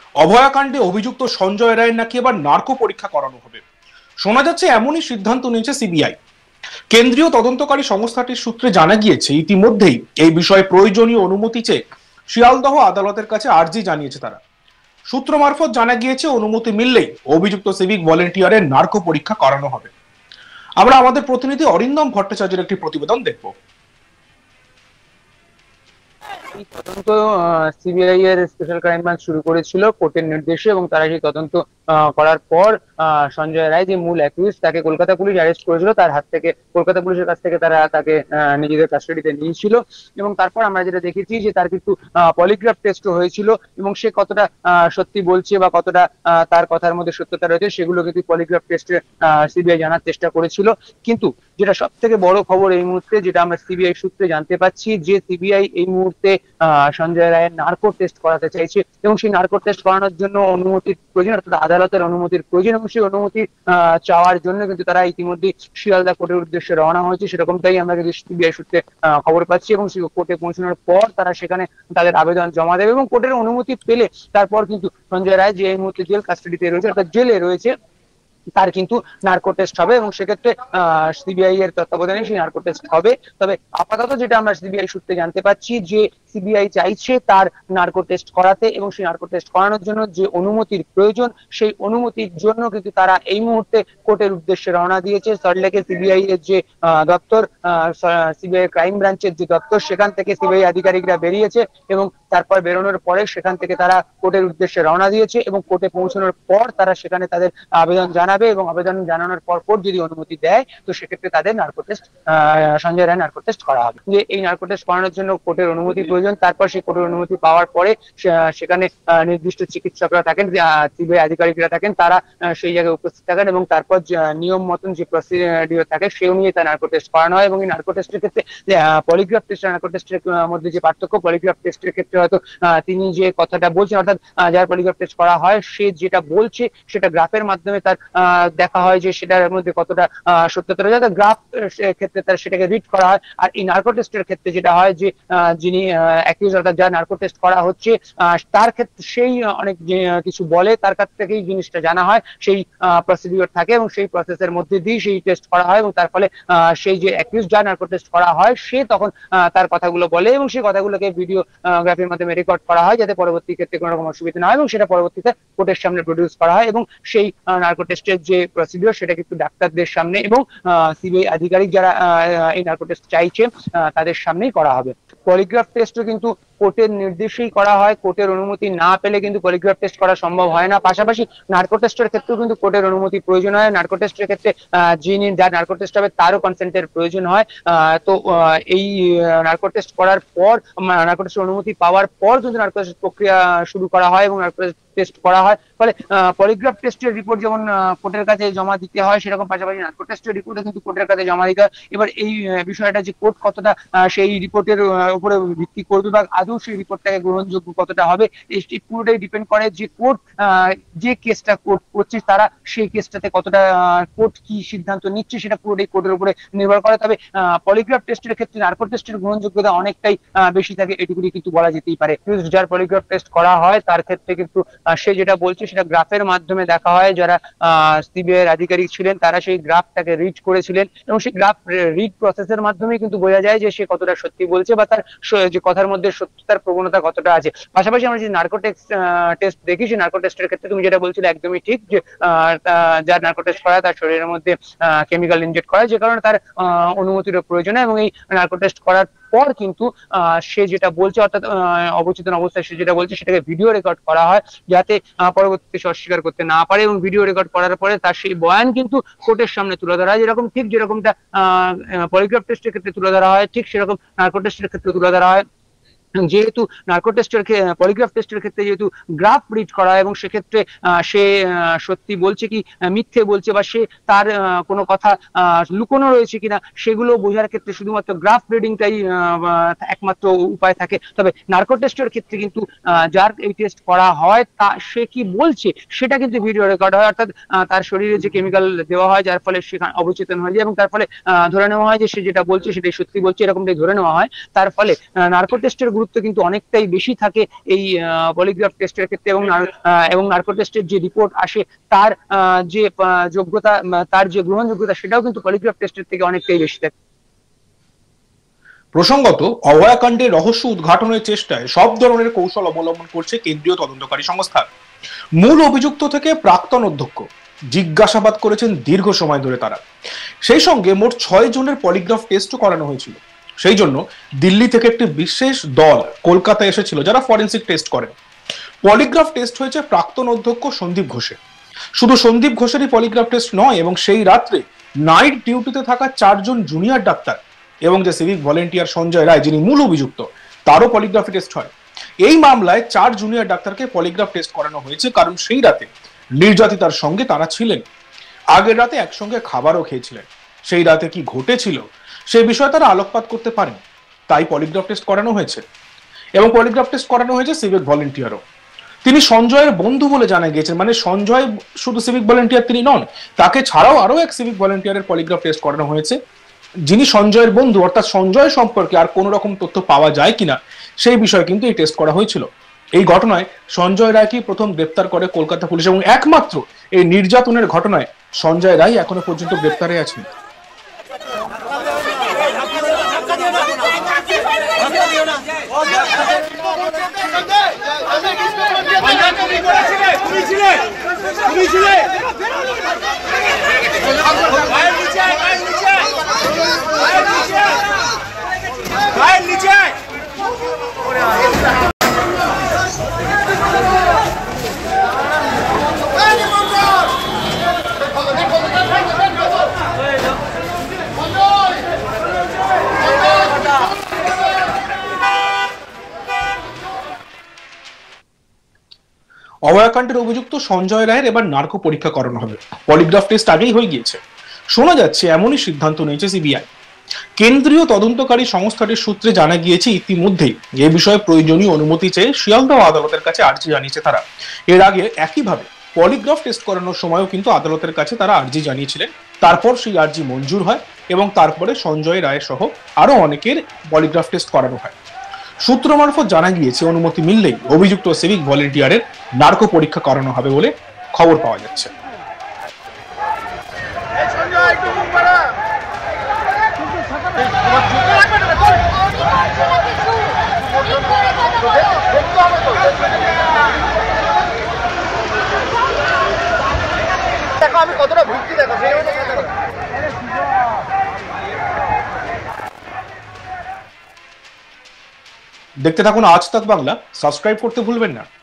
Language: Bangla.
অভয়াকাণ্ডে অভিযুক্ত সঞ্জয় রায়ের নাকি এবার নার্কো পরীক্ষা করানো হবে। শোনা যাচ্ছে এমনই সিদ্ধান্ত নিয়েছে সিবিআই। কেন্দ্রীয় তদন্তকারী সংস্থাটির সূত্রে জানা গিয়েছে ইতিমধ্যেই এই বিষয়ে প্রয়োজনীয় অনুমতি চেয়ে শিয়ালদহ আদালতের কাছে আর্জি জানিয়েছে তারা। সূত্র মারফত জানা গিয়েছে অনুমতি মিললেই অভিযুক্ত সিভিক ভলেন্টিয়ারের নার্কো পরীক্ষা করানো হবে। আমরা আমাদের প্রতিনিধি অরিন্দম ভট্টাচার্যের একটি প্রতিবেদন দেখব। এই তদন্ত সিবিআই এর স্পেশাল ক্রাইম ব্রাঞ্চ শুরু করেছিল কোর্টের নির্দেশে, এবং তারা সেই তদন্ত করার পর সঞ্জয় রায় যে মূল অ্যাকিউজ তাকে কলকাতা পুলিশ অ্যারেস্ট করেছিল, তার হাত থেকে কলকাতা পুলিশের কাছ থেকে তারা তাকে নিজেদের কাস্টাডিতে নিয়েছিল। এবং তারপর আমরা যেটা দেখেছি যে তার কিন্তু পলিগ্রাফ টেস্টও হয়েছিল, এবং সে কতটা সত্যি বলছে বা কতটা তার কথার মধ্যে সত্যতা রয়েছে সেগুলো কিন্তু পলিগ্রাফ টেস্টে সিবিআই জানার চেষ্টা করেছিল। কিন্তু যেটা সব থেকে বড় খবর এই মুহূর্তে, যেটা আমরা সিবিআই সূত্রে জানতে পাচ্ছি, যে সিবিআই এই মুহূর্তে সঞ্জয় রায়ের নার্কো টেস্ট করাতে চাইছে, এবং সেই নার্কো টেস্ট করানোর জন্য অনুমতির প্রয়োজন, অর্থাৎ আদালতের অনুমতির প্রয়োজন, এবং সেই অনুমতি চাওয়ার জন্য কিন্তু তারা ইতিমধ্যে শিয়ালদা কোর্টের উদ্দেশ্যে রওনা হয়েছে। সেরকমটাই আমরা কিন্তু সিবিআই সূত্রে খবর পাচ্ছি, এবং কোর্টে পৌঁছানোর পর তারা সেখানে তাদের আবেদন জমা দেবে, এবং কোর্টের অনুমতি পেলে তারপর কিন্তু সঞ্জয় রায় যে এই মুহূর্তে জেল কাস্টাডিতে রয়েছে, অর্থাৎ জেলে রয়েছে, তার কিন্তু নার্কো টেস্ট হবে, এবং সেক্ষেত্রে সিবিআই এর তত্ত্বাবধানে সেই নার্কো টেস্ট হবে। তবে আপাতত যেটা আমরা সিবিআই সূত্রে জানতে পাচ্ছি যে সিবিআই চাইছে তার নার্কো টেস্ট করাতে, এবং সেই নার্কো টেস্ট করানোর জন্য যে অনুমতির প্রয়োজন সেই অনুমতির জন্য কিন্তু তারা এই মুহূর্তে কোর্টের উদ্দেশ্যে রওনা দিয়েছে। সল্টলেকে সিবিআই এর যে দপ্তর, সিবিআই ক্রাইম ব্রাঞ্চের যে দপ্তর, সেখান থেকে সিবিআই আধিকারিকরা বেরিয়েছে, এবং তারপর বেরোনোর পরে সেখান থেকে তারা কোর্টের উদ্দেশ্যে রওনা দিয়েছে, এবং কোর্টে পৌঁছানোর পর তারা সেখানে তাদের আবেদন জানাবে, এবং আবেদন জানানোর পর কোর্ট যদি অনুমতি দেয় তো সেক্ষেত্রে তাদের narco test, Sanjay Roy narco test করা হবে। যে এই নার্কো টেস্ট করানোর জন্য কোর্টের অনুমতি প্রয়োজন, তারপর সেই কোর্টের অনুমতি পাওয়ার পরে সেখানে নির্দিষ্ট চিকিৎসকরা থাকেন, সিবিআই আধিকারিকরা থাকেন, তারা সেই জায়গায় উপস্থিত থাকেন, এবং তারপর নিয়ম মতন যে প্রসিডিওর থাকে সেই অনুযায়ী তার নার্কো টেস্ট করানো হয়। এবং এই নার্কো টেস্টের ক্ষেত্রে পলিগ্রাফ টেস্ট আর নার্কো টেস্টের মধ্যে যে পার্থক্য, পলিগ্রাফ টেস্টের ক্ষেত্রে হয়তো তিনি যে কথাটা বলছেন, অর্থাৎ যার পলিগ্রাফ টেস্ট করা হয় সে যেটা বলছে সেটা গ্রাফের মাধ্যমে তার দেখা হয় যে সেটার মধ্যে কতটা সত্যতা রয়েছে, গ্রাফ ক্ষেত্রে তার সেটাকে রিড করা হয়। আর এই নার্কো টেস্টের ক্ষেত্রে যেটা হয় যে যিনি অ্যাকিউজ, অর্থাৎ যার নার্কো টেস্ট করা হচ্ছে, তার ক্ষেত্রে সেই অনেক কিছু বলে, তার কাছ থেকেই জিনিসটা জানা হয়, সেই প্রসিডিওর থাকে, এবং সেই প্রসেসের মধ্যে দিয়ে সেই টেস্ট করা হয়, এবং তার ফলে সেই যে অ্যাকিউজ যার নার্কো টেস্ট করা হয় সে তখন তার কথাগুলো বলে, এবং সেই কথাগুলোকে ভিডিওগ্রাফির মাধ্যমে রেকর্ড করা হয় যাতে পরবর্তী ক্ষেত্রে কোনো রকম অসুবিধা না হয়, এবং সেটা পরবর্তীতে কোর্টের সামনে প্রডিউস করা হয়। এবং সেই নার্কো টেস্টের যে প্রসিডিওর সেটা কিন্তু ডাক্তারদের সামনে এবং সিবিআই আধিকারিক যারা এই নার্কো টেস্ট চাইছে তাদের সামনেই করা হবে। পলিগ্রাফ টেস্টও কিন্তু কোর্টের নির্দেশেই করা হয়, কোর্টের অনুমতি না পেলে কিন্তু পলিগ্রাফ টেস্ট করা সম্ভব হয় না। পাশাপাশি নার্কো টেস্টের ক্ষেত্রেও কিন্তু কোর্টের অনুমতি প্রয়োজন হয়। নার্কো টেস্টের ক্ষেত্রে যিনি যার নার্কো টেস্ট হবে তারও কনসেন্টের প্রয়োজন হয়। তো এই নার্কো টেস্ট করার পর, নার্কো টেস্টের অনুমতি পাওয়ার পর কিন্তু নার্কো টেস্ট প্রক্রিয়া শুরু করা হয় এবং নার্কো টেস্ট করা হয়। ফলে পলিগ্রাফ টেস্টের রিপোর্ট যেমন কোর্টের কাছে জমা দিতে হয়, সেরকম পাশাপাশি নার্কো টেস্টের রিপোর্টও কিন্তু কোর্টের কাছে জমা দিতে হয়। এবার এই বিষয়টা যে কোর্ট কতটা সেই রিপোর্টের উপরে ভিত্তি করবে বা আদৌ সেই রিপোর্টটাকে গ্রহণযোগ্য কতটা হবে, এই পুরোটাই ডিপেন্ড করে যে কোর্ট যে কেসটা কোর্ট করছে তারা সেই কেসটাতে কতটা, কোর্ট কি সিদ্ধান্ত নিচ্ছে সেটা পুরোটাই কোর্টের উপরে নির্ভর করে। তবে পলিগ্রাফ টেস্টের ক্ষেত্রে নার্কো টেস্টের গ্রহণযোগ্যতা অনেকটাই বেশি থাকে, এটুকুনি কিন্তু বলা যেতেই পারে। যার পলিগ্রাফ টেস্ট করা হয় তার ক্ষেত্রে কিন্তু সে যেটা বলছে সেটা গ্রাফের মাধ্যমে দেখা হয়। যারা সিবিআই এর আধিকারিক ছিলেন তারা সেই গ্রাফটাকে রিড করেছিলেন, এবং সেই গ্রাফ রিড প্রসেসের মাধ্যমে কিন্তু বোঝা যায় যে সে কতটা সত্যি বলছে বা তার যে কথার মধ্যে সত্যতার প্রবণতা কতটা আছে। পাশাপাশি আমরা যে নার্কো টেস্ট দেখি, সেই নার্কো টেস্টের ক্ষেত্রে তুমি যেটা বলছিলে একদমই ঠিক, যে যার নার্কো টেস্ট করা তার শরীরের মধ্যে কেমিক্যাল ইনজেক্ট করা, যে কারণে তার অনুমতির প্রয়োজন হয়। এবং এই নার্কো টেস্ট করার পর কিন্তু সে যেটা বলছে, অর্থাৎ অবচেতন অবস্থায় সে যেটা বলছে সেটাকে ভিডিও রেকর্ড করা হয় যাতে পরবর্তীতে সে অস্বীকার করতে না পারে, এবং ভিডিও রেকর্ড করার পরে তার সেই বয়ান কিন্তু কোর্টের সামনে তুলে ধরা হয়, যেরকম ঠিক যেরকমটা পলিগ্রাফ টেস্টের ক্ষেত্রে তুলে ধরা হয়, ঠিক সেরকম নার্কো টেস্টের ক্ষেত্রে তুলে ধরা হয়। যেহেতু নার্কো টেস্টের পলিগ্রাফ টেস্টের ক্ষেত্রে যেহেতু গ্রাফ রিড করা হয় এবং সেক্ষেত্রে সে সত্যি বলছে কি মিথ্যে বলছে বা সে তার কোনো কথা লুকোনো রয়েছে কিনা সেগুলো বোঝার ক্ষেত্রে শুধুমাত্র গ্রাফ রিডিংটাই একমাত্র উপায় থাকে। তবে নার্কো টেস্টের ক্ষেত্রে কিন্তু যার এই টেস্ট করা হয় তা সে কি বলছে সেটা কিন্তু ভিডিও রেকর্ড হয়, অর্থাৎ তার শরীরে যে কেমিক্যাল দেওয়া হয় যার ফলে সে অবচেতন হয়ে যায়, এবং তার ফলে ধরে নেওয়া হয় যে সে যেটা বলছে সেটাই সত্যি বলছে, এরকমটাই ধরে নেওয়া হয়। তার ফলে নার্কো টেস্টের গুরুত্ব কিন্তু অনেকটাই বেশি থাকে এই পলিগ্রাফ টেস্টের ক্ষেত্রে, এবং নার্কো টেস্টের যে রিপোর্ট আসে তার যে যোগ্যতা, তার যে গ্রহণযোগ্যতা, সেটাও কিন্তু পলিগ্রাফ টেস্টের থেকে অনেকটাই বেশি থাকে। প্রসঙ্গত, অভয়াকাণ্ডের রহস্য উদ্ঘাটনের চেষ্টায় সব ধরনের কৌশল অবলম্বন করছে কেন্দ্রীয় তদন্তকারী সংস্থা। মূল অভিযুক্ত থেকে প্রাক্তন অধ্যক্ষ জিজ্ঞাসাবাদ করেছেন দীর্ঘ সময় ধরে তারা। সেই সঙ্গে মোট 6 জনের পলিগ্রাফ টেস্টও করানো হয়েছিল। সেই জন্য দিল্লি থেকে একটি বিশেষ দল কলকাতায় এসেছিল যারা ফরেন্সিক টেস্ট করেন। পলিগ্রাফ টেস্ট হয়েছে প্রাক্তন অধ্যক্ষ সন্দীপ ঘোষের। শুধু সন্দীপ ঘোষেরই পলিগ্রাফ টেস্ট নয়, এবং সেই রাত্রে নাইট ডিউটিতে থাকা 4 জন জুনিয়র ডাক্তার এবং যে সিভিক ভলেন্টিয়ার সঞ্জয় রায়, যিনি মূল অভিযুক্ত, তারও পলিগ্রাফি টেস্ট হয়। এই মামলায় 4 জুনিয়র ডাক্তারকে পলিগ্রাফ টেস্ট করানো হয়েছে, কারণ সেই রাতে নির্যাতিতার সঙ্গে তারা ছিলেন। আগের রাতে একসঙ্গে খাবারও খেয়েছিলেন। সেই রাতে কি ঘটেছিল সেই বিষয়ে তারা আলোকপাত করতে পারেন, তাই পলিগ্রাফ টেস্ট করানো হয়েছে। এবং পলিগ্রাফ টেস্ট করানো হয়েছে সিভিক ভলেন্টিয়ারও। তিনি সঞ্জয়ের বন্ধু বলে জানা গিয়েছেন, মানে সঞ্জয় শুধু সিভিক ভলেন্টিয়ার তিনি নন, তাকে ছাড়াও আরো এক সিভিক ভলেন্টিয়ারের পলিগ্রাফ টেস্ট করানো হয়েছে, যিনি সঞ্জয়ের বন্ধু। অর্থাৎ সঞ্জয় সম্পর্কে আর কোন রকম তথ্য পাওয়া যায় কিনা সেই বিষয়ে কিন্তু এই টেস্ট করা হয়েছিল। এই ঘটনায় সঞ্জয় রায়কে প্রথম গ্রেপ্তার করে কলকাতা পুলিশ, এবং একমাত্র এই নির্যাতনের ঘটনায় সঞ্জয় রায় এখনো পর্যন্ত গ্রেপ্তারে আছেন। অভয়াকাণ্ডের অভিযুক্ত সঞ্জয় রায়ের এবার নার্কো পরীক্ষা করানো হবে। পলিগ্রাফ টেস্ট আগেই হয়ে গিয়েছে। শোনা যাচ্ছে এমনই সিদ্ধান্ত নিয়েছে সিবিআই। কেন্দ্রীয় তদন্তকারী সংস্থাটির সূত্রে জানা গিয়েছে ইতিমধ্যেই এ বিষয়ে প্রয়োজনীয় অনুমতি চেয়ে শিয়ালদহ আদালতের কাছে আর্জি জানিয়েছে তারা। এর আগে একইভাবে পলিগ্রাফ টেস্ট করানোর সময়ও কিন্তু আদালতের কাছে তারা আর্জি জানিয়েছিলেন। তারপর সেই আর্জি মঞ্জুর হয় এবং তারপরে সঞ্জয় রায় সহ আরো অনেকের পলিগ্রাফ টেস্ট করানো হয়। সূত্র মারফত জানা গিয়েছে অনুমতি মিললেই অভিযুক্ত সিভিক ভলেন্টিয়ারের নার্কো পরীক্ষা করানো হবে বলে খবর পাওয়া যাচ্ছে। দেখো আমি কতটা ভুগছি, দেখো দেখতে থাকুন আজ তাক বাংলা। সাবস্ক্রাইব করতে ভুলবেন না।